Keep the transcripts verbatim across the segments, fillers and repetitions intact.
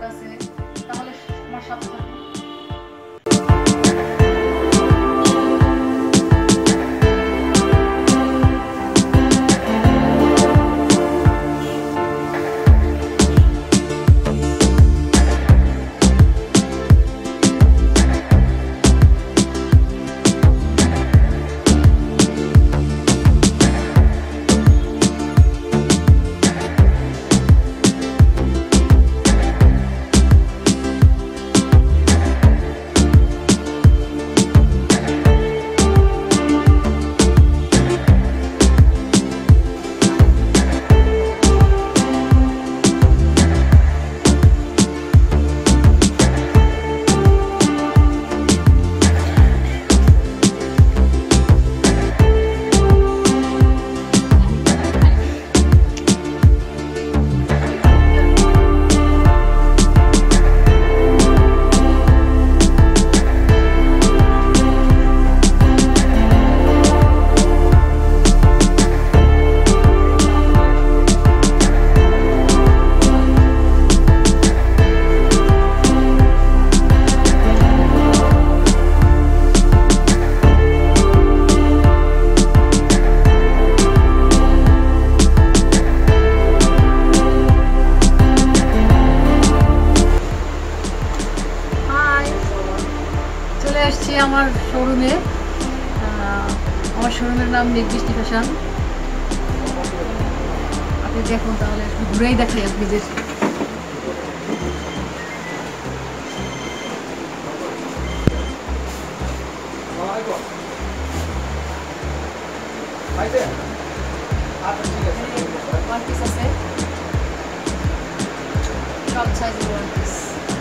কাছে, তাহলে আমার সাথে থাকুন। আমার শোরুমে, আমার শোরুমের নাম নির্দিষ্ট ফ্যাশন। আপনি দেখুন, তাহলে ঘুরেই দেখাই আপনাদের। ওয়ান পিস আছে, সব সাইজের ওয়ান পিস।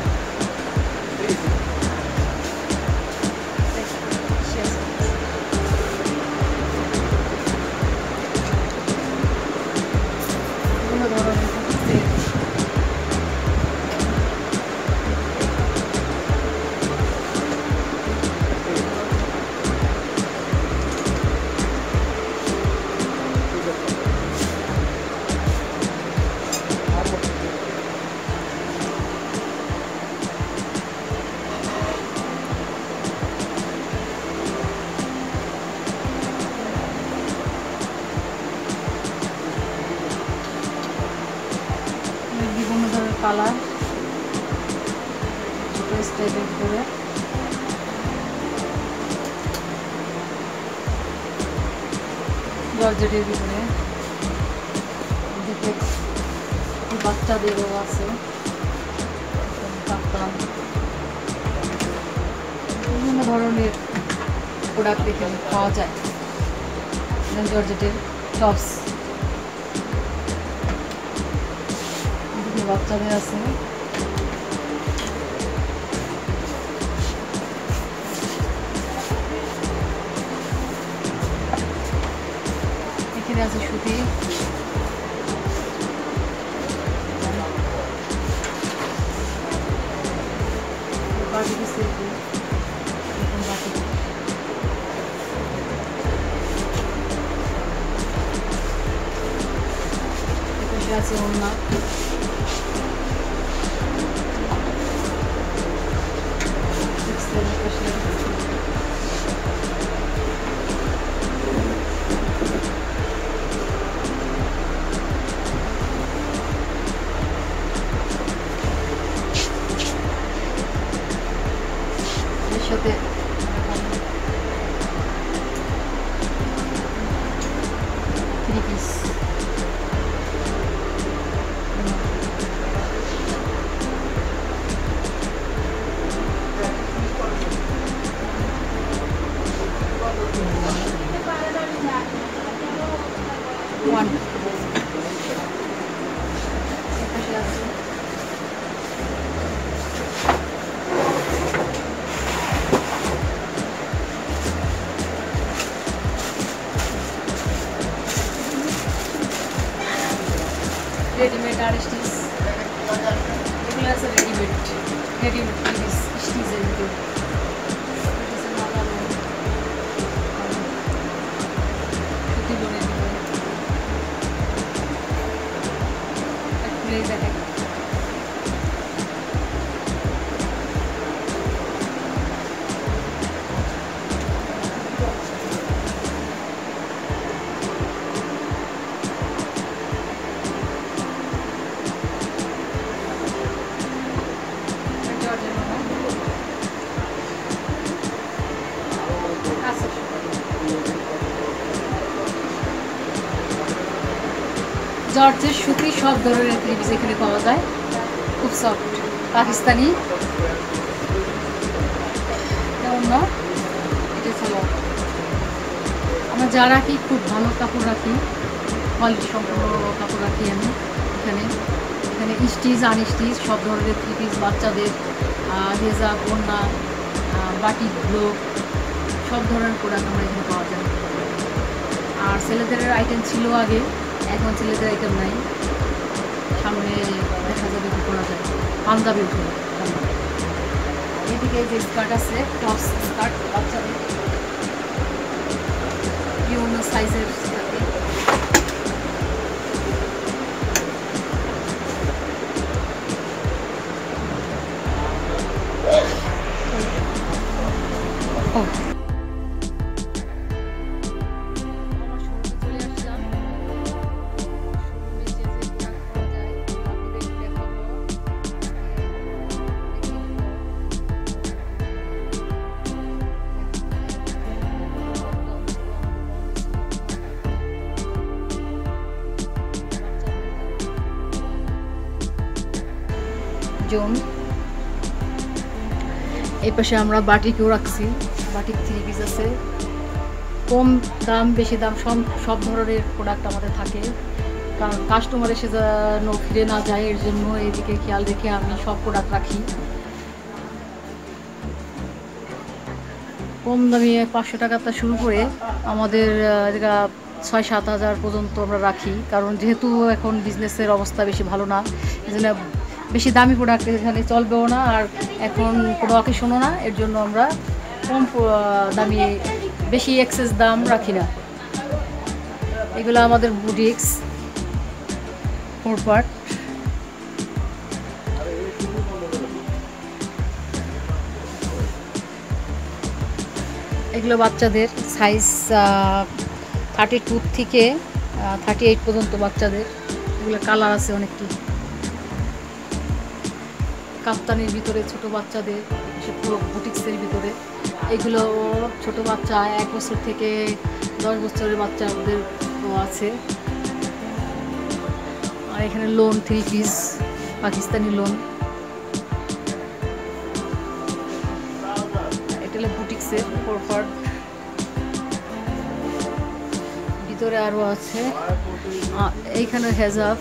বিভিন্ন ধরনের কালার, ছোটো স্টাইলের করে জর্জেটের ভিতরে দেখে বাচ্চাদেরও আছে, কাপ্তান, বিভিন্ন ধরনের প্রোডাক্ট এখানে পাওয়া যায়। জর্জেটের টপস বাচ্চাদের আছে, এখানে আছে সুতি, বাটিক সিল্কি, বাটিক এখানে আছে ওড়না, এর সাথে three piece, one. Ready-made artistes. এগুলো আছে ready-made, ready-made piece, stitches এর ভিতর। সুতি বলে দিবে। এক প্লেস দেখেন। জর্জের সুতি সব ধরনের থ্রি পিস এখানে পাওয়া যায়, খুব সফট পাকিস্তানি। না এটা ছিল আমরা যা রাখি, খুব ভালো কাপড় রাখি, কোয়ালিটি সম্পূর্ণ কাপড় রাখি আমি এখানে। এখানে স্টিচ আনস্টিচ সব ধরনের থ্রি পিস, বাচ্চাদের হেজাব, ওড়না, বাটিক, ব্লক সব ধরনের প্রোডাক্ট আমার এখানে পাওয়া যায়। আর ছেলেদের আইটেম ছিল আগে, এখন ছেলেদের আইটেম নাই, সামনে দেখা যাবে কি করা যায়। পাঞ্জাবি উঠে এদিকে যে স্কার্ট আছে, টপস স্কার্ট বাচ্চাদের বিভিন্ন সাইজের থাকে। জোন এই পাশে আমরা বাটিকও রাখছি, বাটিক থ্রি পিস আছে, কম দাম বেশি দাম সব সব ধরনের প্রোডাক্ট আমাদের থাকে, কারণ কাস্টমার এসে যেন ফিরে না যায় এর জন্য এদিকে খেয়াল রেখে আমি সব প্রোডাক্ট রাখি। কম দামে পাঁচশো টাকাটা শুরু করে আমাদের ছয় সাত হাজার পর্যন্ত আমরা রাখি, কারণ যেহেতু এখন বিজনেসের অবস্থা বেশি ভালো না, এই জন্য বেশি দামি প্রোডাক্ট এখানে চলবেও না, আর এখন কোনো অকেশনও না, এর জন্য আমরা কম দামি বেশি এক্সেস দাম রাখি না। এগুলো আমাদের বুটিক্স ফোর পার্ট। এগুলো বাচ্চাদের সাইজ থার্টি টু থেকে থার্টি এইট পর্যন্ত বাচ্চাদের। এগুলো কালার আছে অনেকটি। কাপ্তানির ভিতরে ছোট বাচ্চাদের, পুরো বুটিক্সের ভিতরে এগুলো ছোট বাচ্চা এক বছর থেকে দশ বছরের বাচ্চাদের আছে। আর এখানে lawn three piece, Pakistani lawn, এটা হলো বুটিক্সের ফোর পার্ট। ভিতরে আরও আছে, এইখানে হেজাব,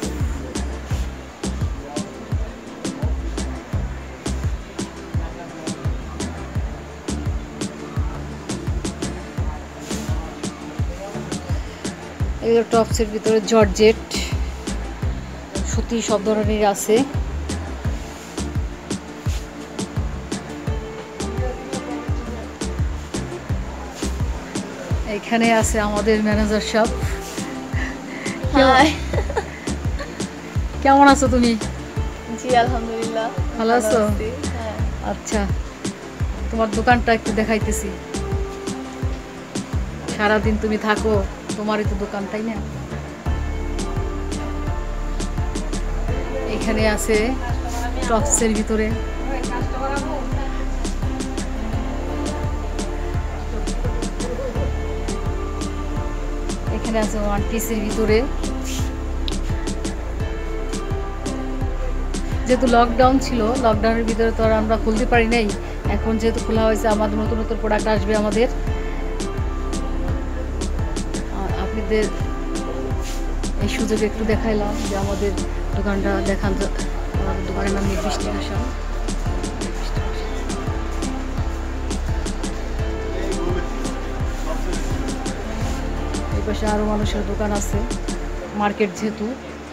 এগুলো টপসের ভিতরে জর্জেট সুতি সব ধরনের আছে। এখানে আছে আমাদের ম্যানেজার সাহেব। কেমন আছো তুমি? জি আলহামদুলিল্লাহ ভালো আছো? আচ্ছা, তোমার দোকানটা একটু দেখাইতেছি। সারাদিন তুমি থাকো, তোমারই তো দোকান, তাই না? এখানে আছে টপসের ভিতরে, এখানে আছে ওয়ান পিসের ভিতরে। যেহেতু লকডাউন ছিল, লকডাউনের ভিতরে তো আর আমরা খুলতে পারি নাই, এখন যেহেতু খোলা হয়েছে আমাদের নতুন নতুন প্রোডাক্ট আসবে আমাদের। আপনাদের এই সুযোগে একটু দেখাইলাম যে আমাদের দোকানটা দেখান। আমাদের দোকানের নাম মেঘবৃষ্টি ফ্যাশন। এই পাশে আরও মানুষের দোকান আছে, মার্কেট যেহেতু।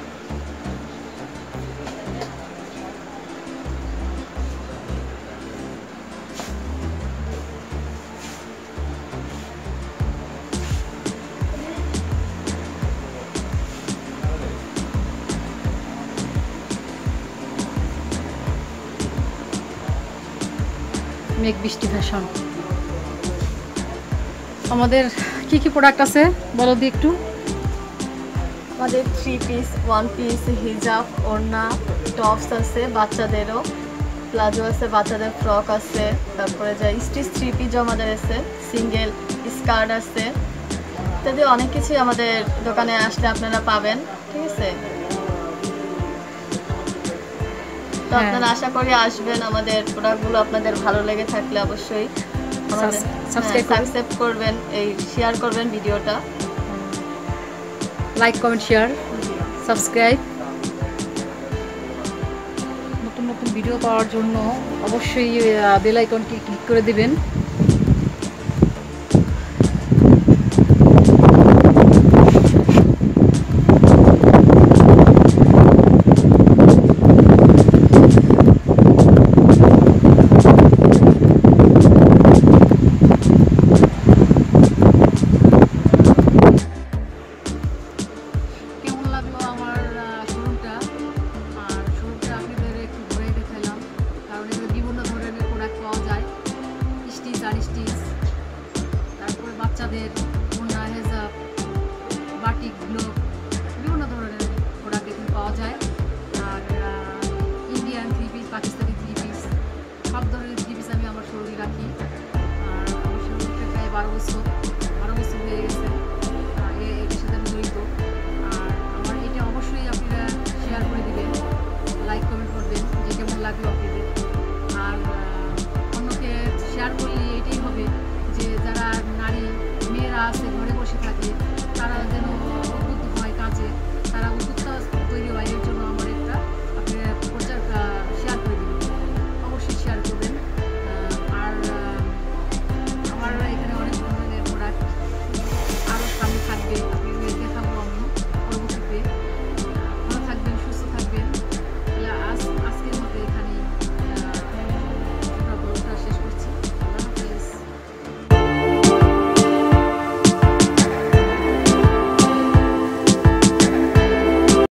মেঘবৃষ্টি ফ্যাশন। আমাদের কি কি প্রোডাক্ট আছে বলো দি একটু। আমাদের থ্রি পিস, ওয়ান পিস, হিজাব, ওড়না, টপস আছে, বাচ্চাদেরও প্লাজো আছে, বাচ্চাদের ফ্রক আছে, তারপরে যে স্টিচ থ্রি পিস আমাদের আছে, সিঙ্গেল স্কার্ট আছে, ইত্যাদি অনেক কিছুই আমাদের দোকানে আসলে আপনারা পাবেন। ঠিক আছে। তো আপনারা আশা করি আসবেন, আমাদের প্রোডাক্টগুলো আপনাদের ভালো লেগে থাকলে অবশ্যই আমাদের সাবস্ক্রাইব করবেন, এই শেয়ার করবেন ভিডিওটা, লাইক কমেন্ট শেয়ার সাবস্ক্রাইব। নতুন নতুন ভিডিও পাওয়ার জন্য অবশ্যই বেল আইকনটি ক্লিক করে দিবেন। তারপরে বাচ্চাদের ওড়না, হেজাব, বাটিক, গ্লোভ বিভিন্ন ধরনের প্রোডাক্ট এখানে পাওয়া যায়। আর Indian three piece, Pakistani three piece, সব ধরনের থ্রি পিস আমি আমার শরীরে রাখি। আর আমার শরীরটা প্রায় বারো বছর বারো বছর হয়ে গেছে এটার সাথে আমি জড়িত। আর আমার এটা অবশ্যই আপনারা শেয়ার করে দেবেন, লাইক কমেন্ট করবেন যে কেমন লাগলো আপনাদের। আর অন্যকে শেয়ার করলে এটাই হবে যে যারা নারী মেয়েরা আছে ঘরে বসে থাকে তারা যেন উদ্বুদ্ধ হয় কাজে, তারা উদ্যোক্তা তৈরি হয়।